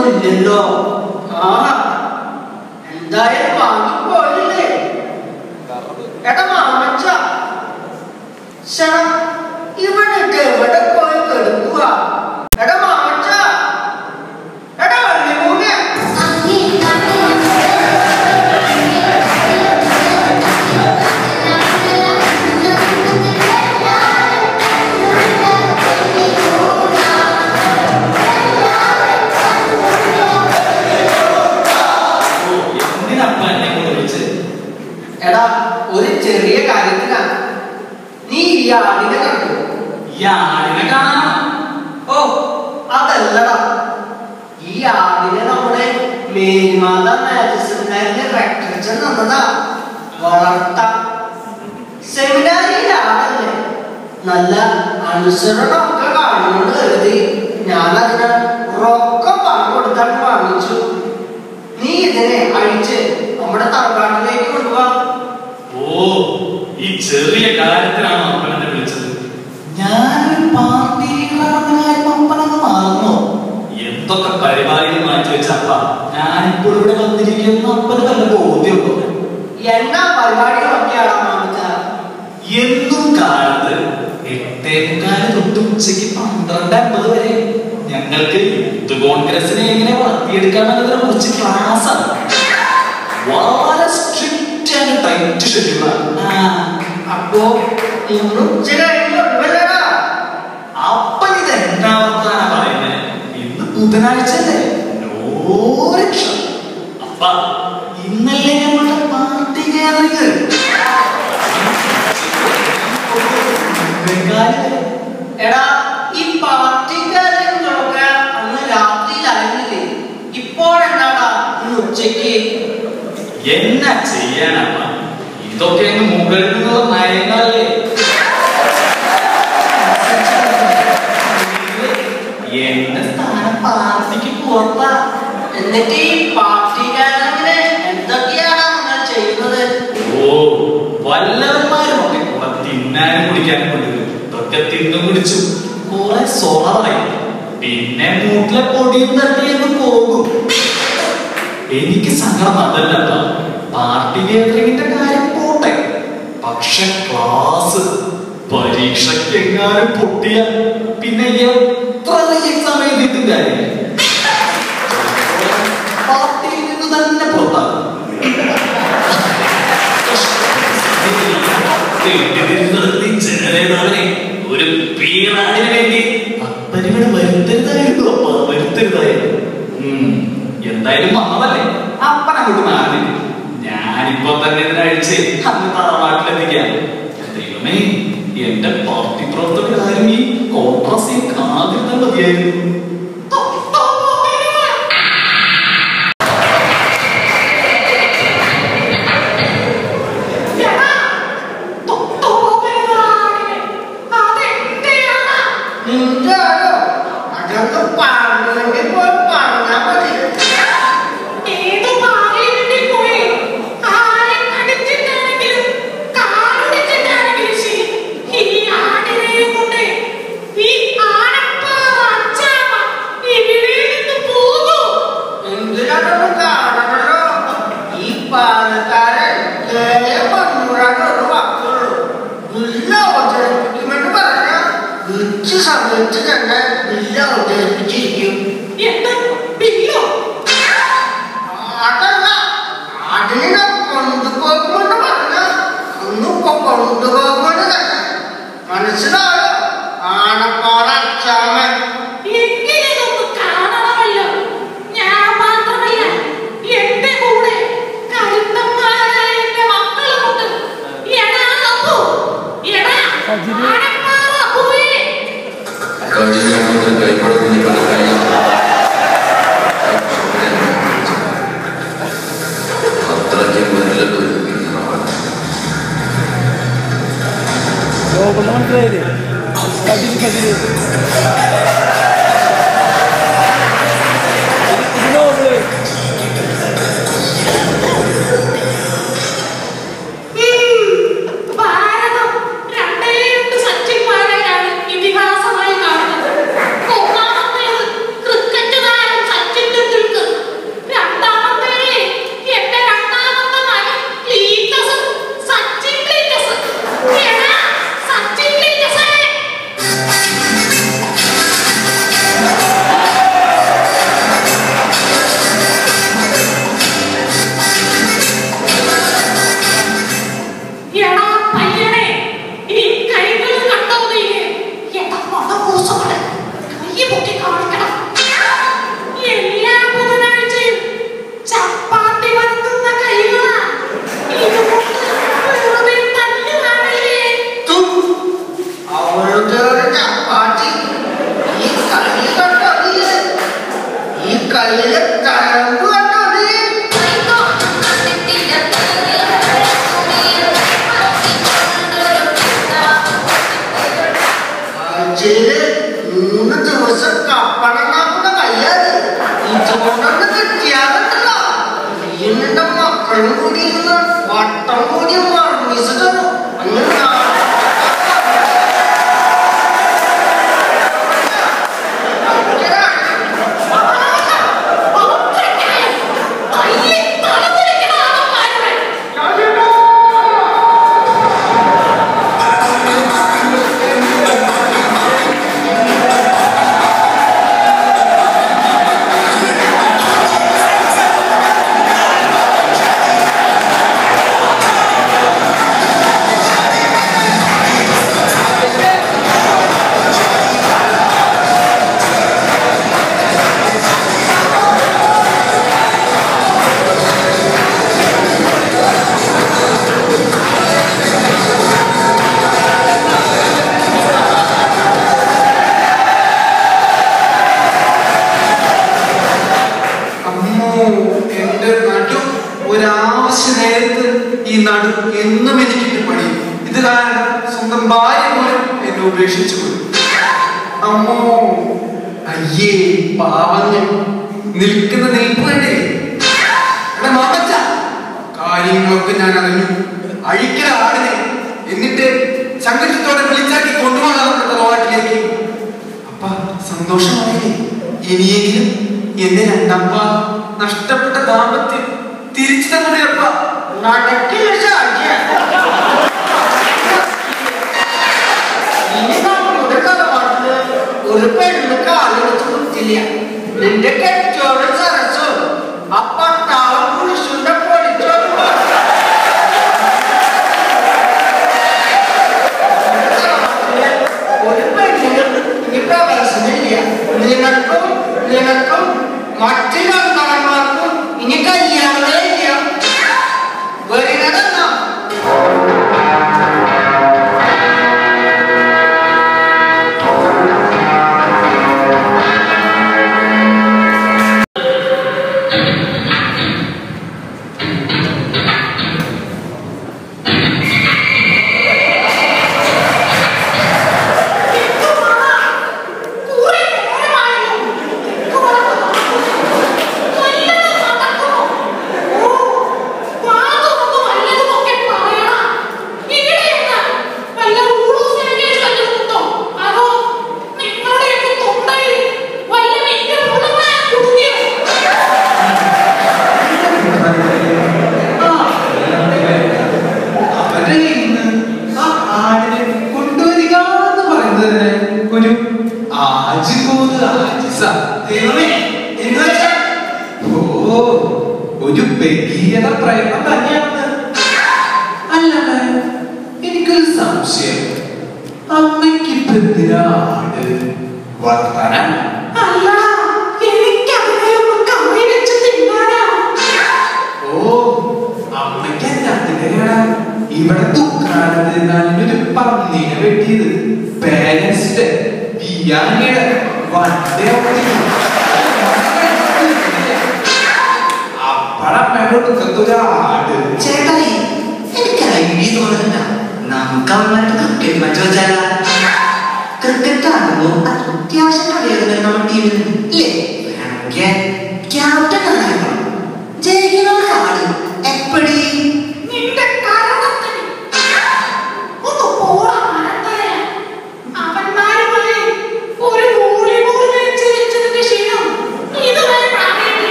ഒന്നുമില്ലല്ലോ. ആ എന്തായാലും വാങ്ങിപ്പോയില്ലേ? എടാ മാമച്ച, ഇവനൊക്കെ എവിടെ പോയി കെടുക്കുക? എടാ മാമച്ച, എടാ വള്ളിമൂങ്ങ, എടാ ഒരു ചെറിയ കാര്യത്തിലാണ്. നീ ഈ ആടിനെ കണ്ടു? ഈ ആടിനെ കാണാം. ഓ അതല്ലടാ, ഈ ആടിനെ നമ്മുടെ മേൽമാത മാജിസ്ട്രേറ്റിന്റെ റെക്ടറേച്ചർ തന്നതാ വളർത്താൻ. സെമിനാരിയിൽ ആടല്ലേ, നല്ല അനുസരണമൊക്കെ കാണുന്നത് കരുതി ഞാനതിന് റൊക്കം പണം കൊടുത്താൽ വാങ്ങിച്ചു. നീ ഇതിനെ അഴിച്ച് നമ്മുടെ തറവാട്ടിലേക്ക് കൊണ്ടുപോവാ. ഓ, ഈ ചെറിയ കാര്യത്തിനാണ് അപ്പനെ വിളിച്ചത്. ഞാനൊരു പാർട്ടിയിലാണെന്ന കാര്യം അപ്പനങ്ങ് മറന്നോ? എന്തൊക്കെ പരിപാടികൾ മാറ്റി വെച്ചപ്പ ഞാനിപ്പോൾ ഇവിടെ വന്നിരിക്കുന്ന അപ്പന് നല്ല ബോധ്യമുണ്ടോ? എന്നാ പരിപാടികളൊക്കെയാണ് മാമിച്ച? എന്നും കാലത്ത് 8:15 തൊട്ട് ഉച്ചയ്ക്ക് 12:50 വരെ ഞങ്ങൾക്ക് യൂത്ത് കോൺഗ്രസിനെ എങ്ങനെ വളർത്തിയെടുക്കാമെന്നതിനെ കുറിച്ച് ക്ലാസ്സാണ്. വളരെ സ്ട്രിക്റ്റ് ആൻഡ് ടൈറ്റ് ഷെഡ്യൂളാണ്. അപ്പോ ഇന്നും ചില അപ്പൻ ഇത് എന്താവത്താനാ പറയുന്നത്? ഇന്ന് ബുധനാഴ്ച അല്ലേ? നോ രക്ഷ. അപ്പ ഇന്നല്ലേ ഞങ്ങളുടെ പാർട്ടി കേന്ദ്രീകർ. എടാ, ഈ പാർട്ടിക്കാരൊക്കെ അന്ന് രാത്രിയിലായിരുന്നില്ലേ? ഇപ്പോഴെന്താടാ ഇന്ന് ഉച്ചയ്ക്ക്? എന്നാ ചെയ്യാനപ്പ, ഇതൊക്കെ അങ്ങ് മുകളിൽ നിന്നുള്ള നയങ്ങളല്ലേ. എന്റെ സ്ഥാനം പാർട്ടിക്ക് പുറത്താ. എന്നിട്ട് ഈ പാർട്ടിക്കാരങ്ങനെ എന്തൊക്കെയാണ് നിങ്ങൾ ചെയ്യുന്നത്? ഓ, വല്ലവന്മാരുമൊക്കെ കൂടെ തിന്നാനും കുടിക്കാനും കൊണ്ടുവരും. ഇതൊക്കെ തിന്നും കുടിച്ചു കുറെ സോളറായി. പിന്നെ മൂട്ടിലെ പൊടിയും തട്ടിയെന്ന് പോകും. എനിക്ക് സങ്കടം അതല്ലപ്പ, പാർട്ടി കേന്ദ്രീകരിന്റെ കാര്യം പോട്ടെ. പക്ഷെ ക്ലാസ് പരീക്ഷയ്ക്ക് എങ്ങാനും പൊട്ടിയ പിന്നെ എത്ര എക്സാം എഴുതിയിട്ടും കാര്യം പാർട്ടിയിൽ നിന്ന് തന്നെ പുറത്താകും. ഒരു പീറാടിന് വേണ്ടി അപ്പനിവിടെ വരുത്തരുതായിരുന്നു. അപ്പ വരുത്തരുതായിരുന്നു. എന്തായാലും വന്നതല്ലേ, അപ്പൻ അങ്ങോട്ട് മാറി. ഞാനിപ്പോ തന്നെ ഇതിനഴിച്ച് അന്ന് തറവാട്ടിലെത്തിക്കാം. ദൈവമേ, എന്റെ പാർട്ടി പ്രവർത്തകരാരും ഈ കോൺഗ്രസിൽ കാതിരുന്നാൽ മതിയായിരുന്നു. സമയത്ത് തന്നെ ബില്ല് അവതരിപ്പിച്ചിരിക്കും. അതല്ല, അതിനെ കൊണ്ടുപോകുമെന്ന് പറഞ്ഞ ഒന്നിപ്പോ കൊണ്ടുപോകുമെന്ന് തന്നെ മനസ്സിലായോ? ആനപ്പാറ അച്ചാമൻ. ഇതിഹാസമായി കാണുന്നത്. ഒന്നാമത്തേത് ക്രിക്കറ്റ് താരം സച്ചിൻ ടെണ്ടുൽക്കർ.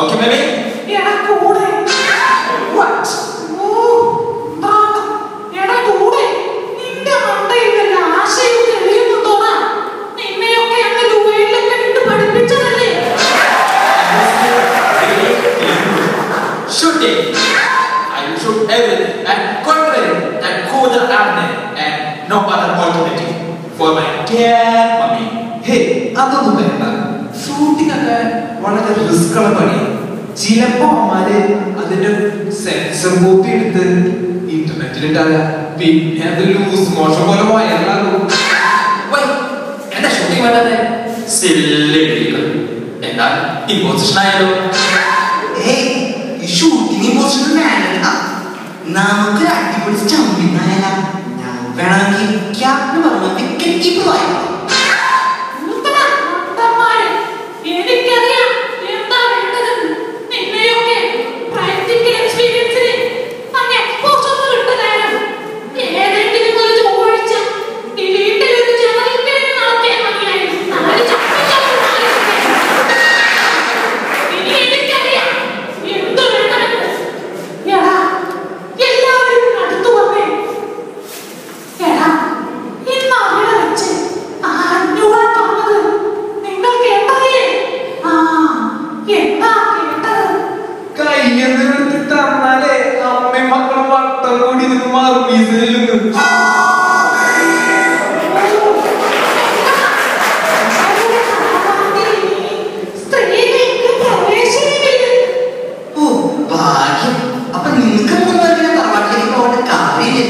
Okay, baby? എടാ കൂടെ. What? ഓ, താങ്കൾ. എടാ കൂടെ. നിന്റെ മണ്ടയിൽ വല്ല ആശയവും തെളിയുന്നുണ്ടോടാ? നിന്നെയൊക്കെ അങ്ങ് ലുവയിലൊക്കെ ഇട്ട് പഠിപ്പിച്ചതല്ലേ? Shooting. I will shoot everything and conquering that Kodra Arne and no other alternative for my dear mommy. Hey, അതൊന്നും വേണ്ട. ഷൂട്ടിംഗ് ഒക്കെ വളരെ റിസ്ക് ഉള്ള പണിയാണ്. ചിലപ്പോ അമ്മാര് അതിന്റെ സെൻസർ കോപ്പി എടുത്ത് ഇന്റർനെറ്റിലിട്ടാല പിന്നെ അത് ലൂസ് മോശം പോലെ വയറിലാകും. എന്താ ഷൂട്ടിംഗ് വേണ്ടത്? സില്ലി എന്നാൽ ഇമ്പോസിഷൻ ആയാലോ? ഷൂട്ടിംഗ് ഇമ്പോസിഷൻ വേണ്ട. നമുക്ക് അടിപൊളി സ്റ്റമ്പിംഗ് ആയാല. ഞാൻ വേണമെങ്കിൽ ക്യാപ്റ്റൻ പറഞ്ഞ വിക്കറ്റ് കീപ്പർ ആയിരുന്നു. എനിക്കറിയാം എന്താ വേണ്ടതെന്ന്. നിന്നെയൊക്കെ പ്രാക്ടിക്കൽ എക്സ്പീരിയൻസിന് അങ്ങ് എക്സ്പോസ് ഒന്ന് വിട്ട നേരം ഏതെങ്കിലും ഒരു ചൊവ്വാഴ്ച ഈ വീട്ടിലൊരു ജനറൽ നടത്തിയാൽ മതിയായിരുന്നു. ഇനി എനിക്കറിയാം എന്ത് വേണമെന്ന്. എടാ എല്ലാവരും അടുത്തു വന്നേ. എടാ ഇന്ന് അവിടെ വെച്ച് അഞ്ഞൂറാൻ പറഞ്ഞത് നിങ്ങൾ കേട്ടതേ? ആ, എന്താ കേട്ടത്? കയ്യെന്ന് എടുത്ത് തന്നാലേ അമ്മയും മക്കളും വട്ടം കൂടി നിന്ന് മാറും വീസിലും. സ്ത്രീകൾക്ക് പ്രവേശനമില്ല. ഓ ഭാഗ്യം. അപ്പൊ നിങ്ങൾക്ക് മുൻപ് തറവാട്ടിലേക്ക് പോകേണ്ട കാര്യമില്ല.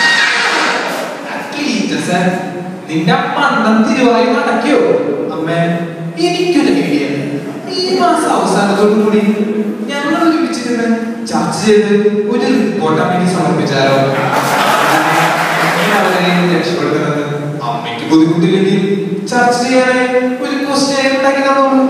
നിന്റെ മണ്ണം തിരുവായി നടക്കിയോ അമ്മേ? എനിക്കൊരു ഐഡിയ. ഈ മാസം അവസാനത്തോടു കൂടി ഞങ്ങൾ ഒരുമിച്ചിരുന്ന് ചർച്ച ചെയ്ത് ഒരു റിപ്പോർട്ട് അമ്മയ്ക്ക് സമർപ്പിച്ചാലോ? അവരെ രക്ഷപ്പെടുത്തുന്നത് അമ്മയ്ക്ക് ബുദ്ധിമുട്ടില്ലെങ്കിൽ ചർച്ച ചെയ്യാനായി ഒരു ക്വസ്റ്റ്യൻ ഉണ്ടാക്കി തന്നോളൂ.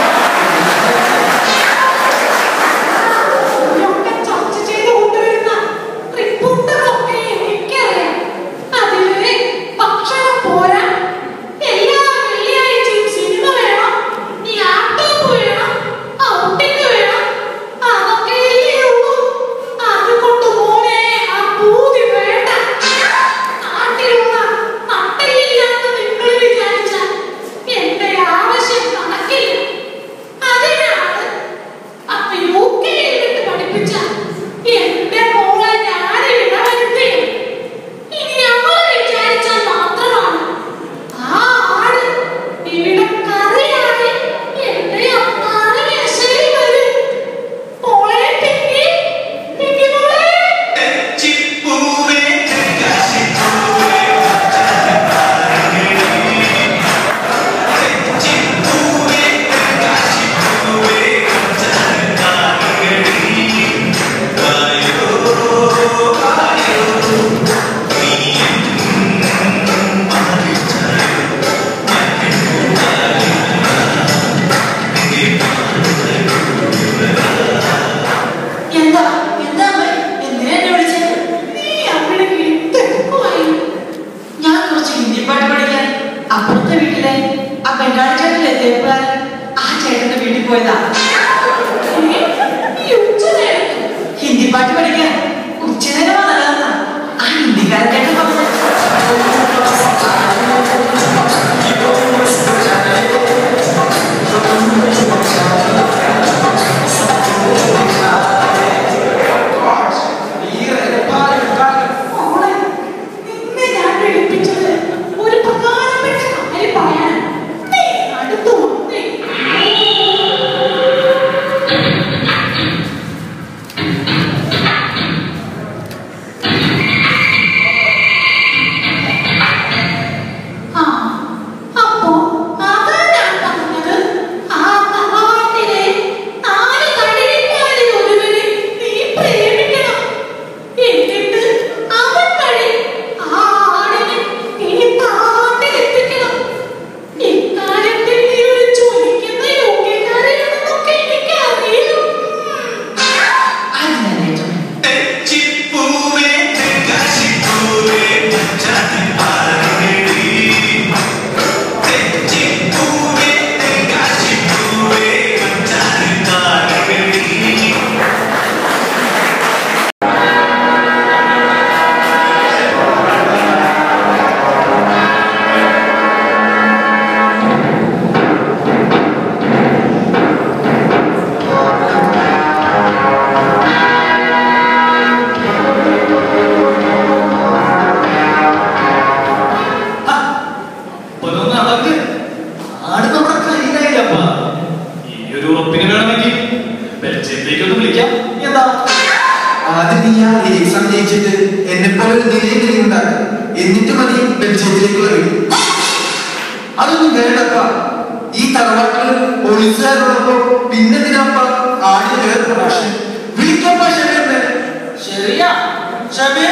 ചർച്ച ചെയ്ത് കൊണ്ടുവരുന്ന റിപ്പോർട്ടുകളൊക്കെ എനിക്കറിയാം. അതില് ഭക്ഷണം പോരാ, എല്ലാ വെള്ളിയാഴ്ചയും സിനിമ വേണം, ലാപ്ടോപ്പ് വേണം, ഔട്ടിംഗ് വേണം, അതൊക്കെയല്ലേ ഉള്ളൂ. അതുകൊണ്ട് മോനെ ആ പൂതി വേണ്ട. നാട്ടിലുള്ള നട്ടയില്ലാത്ത നിങ്ങൾ വിചാരിച്ചാൽ എന്റെ ആവശ്യം നടക്കില്ല. ബെൽജിയത്തിലേക്കൊന്ന് വിളിക്കാം. എന്താ ആദ്യം നീ ആ എക്സാം ജയിച്ചിട്ട് എന്നെ പോലെ ഒരു നിലയിൽ ഉണ്ടാക്കും. എന്നിട്ട് മതി ബെൽജിയത്തിലേക്കുള്ള വീട്. അതൊന്നും വേണ്ടപ്പാ. ഈ തറവാട്ടില് പോലീസുകാരുള്ളപ്പോ പിന്നെ ഇതിനപ്പ ആദ്യ വേറെ പ്രൊഡക്ഷൻ വിളിക്കപ്പ. ശരിയല്ലേ? ശരിയാ ഷമീറേ.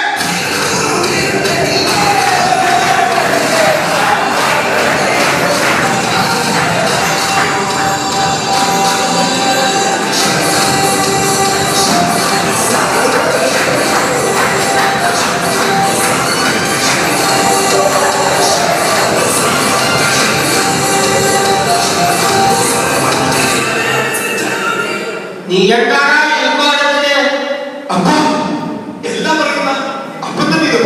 നീ എന്താണ് അപ്പ എല്ലാം പറയുന്ന അപ്പം തന്നെ ഇത്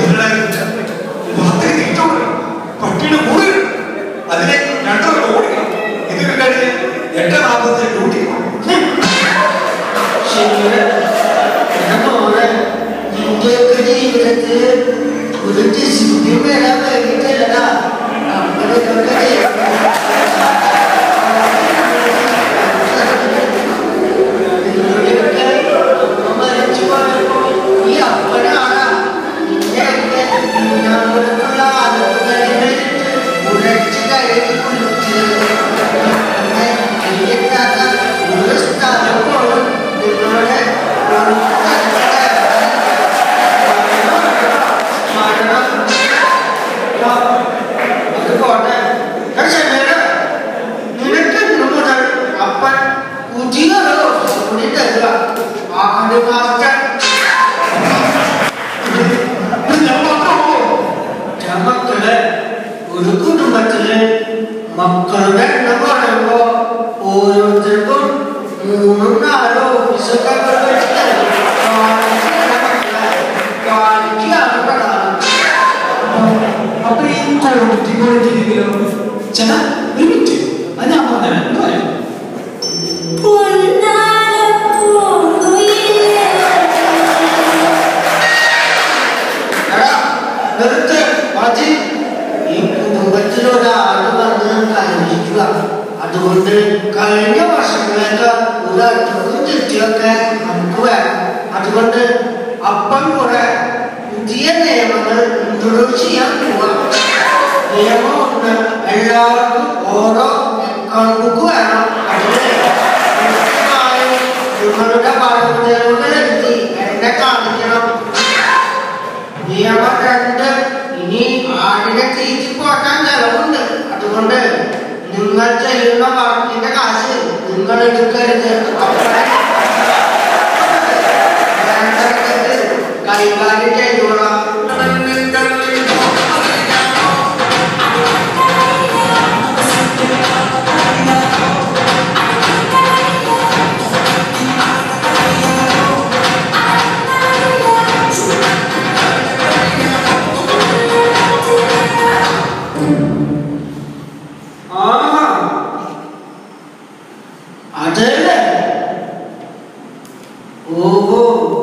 പട്ടിയുടെ കൂടെ അതിനെ 2 തവണ ഓടിക്കണം. ഇതൊക്കെ കഴിഞ്ഞ് 8:40 ഡ്യൂട്ടി. നിന്റെയൊക്കെ ജീവിതത്തിൽ ഒരു ഡിസിപ്ലിൻ വരാൻ വേണ്ടിയിട്ടല്ലടാ. ഈ അപ്പനാണ് നിന്നെയൊക്കെ ആളുകളെ ഉടച്ചു കയറി കുളിച്ച് ഒരു സ്ഥലം പോലും നിങ്ങളുടെ അത് പോട്ടെ. നിനക്ക് ഇന്നു മുതൽ അപ്പൻ പുതിയൊരു കൂടി തരിക. ആട് മാസ്റ്റർ മക്കള് ഒരു കുടുംബത്തില് മക്കളുടെ എണ്ണം പറയുമ്പോ ഓരോരുത്തർക്കും 3-4 ഓഫീസൊക്കെ കാണിക്കാണ് പ്രധാനം. അപ്പൊ ഈ കൊളത്തിരിക്കലോ ചേട്ടാ ഒരു മിനിറ്റ്. അത് ഞാൻ പറഞ്ഞ നിർത്ത് മതി. ഈ കുടുംബത്തിലൊരാള് വന്ന് കഴിക്കുക. അതുകൊണ്ട് കഴിഞ്ഞ വർഷങ്ങളൊക്കെ ഒരു അടുത്തും തിരിച്ചൊക്കെ നമുക്ക് വേണം. അതുകൊണ്ട് അപ്പം കൂടെ പുതിയ നിയമങ്ങൾ ഇൻട്രൊഡ്യൂസ് ചെയ്യാൻ പോവാം. നിയമം 1, എല്ലാവർക്കും ഓരോ അക്കൗണ്ട് ബുക്ക് വേണം. അതിന് നിങ്ങളുടെ ബാധ്യതകളുടെ എഴുതി എന്നെ കാണിക്കണം. നിയമം 2, ഇനി ആടിനെ തീറ്റി പോറ്റാൻ ചെലവുണ്ട്. അതുകൊണ്ട് നിങ്ങൾ ചെയ്യുന്ന വർക്കിന്റെ കാശ് നിങ്ങൾ എടുക്കരുത്. കൈകാര്യം ചെയ്തോളാം. അതല്ലേ? ഓഹോ,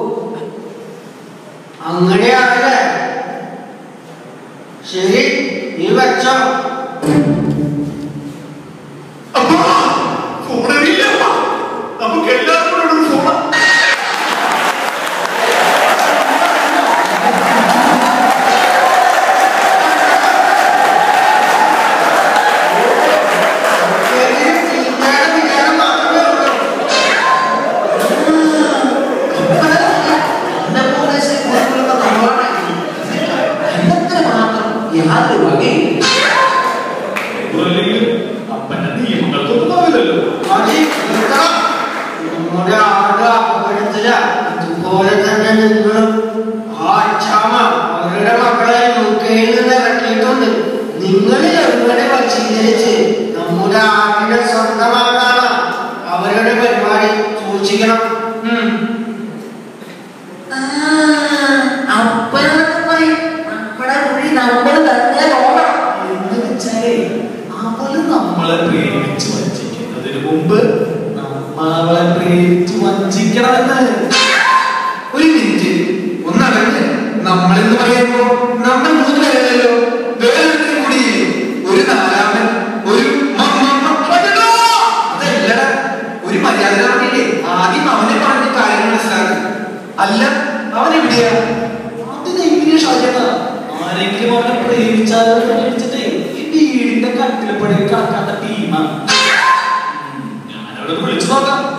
അങ്ങനെയാണല്ലേ? ശരി, നീ വെച്ചോ. നമുക്ക് എല്ലാവർക്കും ഒരു ഫോൺ. അപ്പന്റെ നിയമങ്ങൾക്കൊന്നും ആവില്ലല്ലോ. നമ്മുടെ ആട് അപകടത്തില. അതുപോലെ തന്നെ നിങ്ങളും ആ അച്ഛാമ്മ അവരുടെ മക്കളെ UK നിന്ന് ഇറക്കിയിട്ടുണ്ട്. നിങ്ങളിൽ ഒരുവരെ വശീകരിച്ച് നമ്മുടെ ആടിനെ സ്വന്തമാക്കാണ് അവരുടെ പരിപാടി. സൂക്ഷിക്കണം. അപ്പനൊക്കെ പറയും നമ്മുടെ കുഴി നമ്മൾ തന്നെ നോക്കണം എന്ന് വെച്ചാലേ അവള് നമ്മളെ പ്രേമിച്ച് വഞ്ചിക്കുന്നതിന് മുമ്പ് നമ്മളവളെ പ്രേമിച്ച് വഞ്ചിക്കണമെന്ന്. ഒരു മിനിറ്റ് ഒന്നടങ്ങ്. നമ്മളെന്ന് പറയുമ്പോ നമ്മൾ 3 പേരല്ലോ. വേറെ കൂടി ഒരു 4-ാമൻ ഒരു അതല്ലട. ഒരു മര്യാദ ആദ്യം അല്ല അവനെവിടെയാ? അതെങ്ങനെ ഷാജേട്ട? ആരെങ്കിലും അവനെ പ്രേമിച്ചാലോ പ്രേമിച്ചിട്ടേ ഈ വീടിന്റെ കട്ടിലപ്പടി കടക്കാത്ത ടീമാണ്. ഞാനവിടെ വിളിച്ചു നോക്കാം.